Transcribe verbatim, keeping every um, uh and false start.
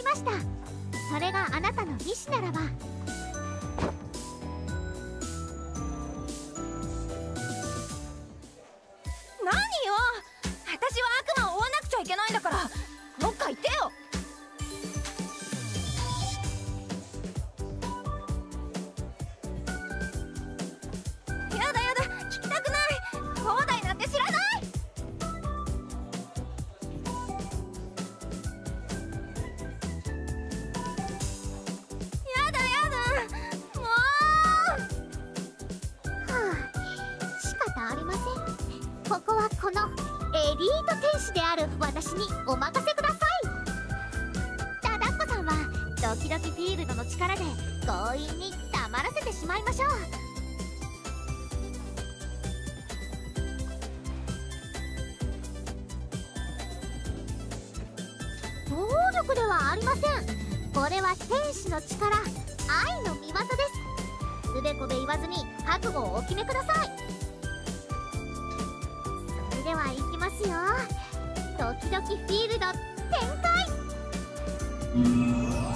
ました。それがあなたの意志ならば。 何よ、私は悪魔を追わなくちゃいけないんだから、どっか行ってよ。やだやだ、聞きたくない。放題なんて知らない。やだやだ、もう。 はあ、仕方ありません。ここはこのエリート天使である私にお任せください。ダダッコさんはドキドキフィールドの力で強引に黙らせてしまいましょう。暴力ではありません。これは天使の力、愛の見業です。つべこべ言わずに覚悟をお決めください。それではいきますよ。ドキドキフィールド展開。